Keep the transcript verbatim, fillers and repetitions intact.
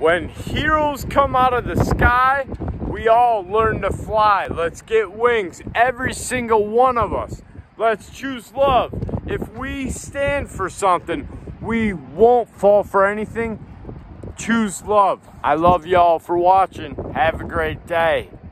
When heroes come out of the sky, we all learn to fly. Let's get wings, every single one of us. Let's choose love. If we stand for something, we won't fall for anything. Choose love. I love y'all for watching. Have a great day.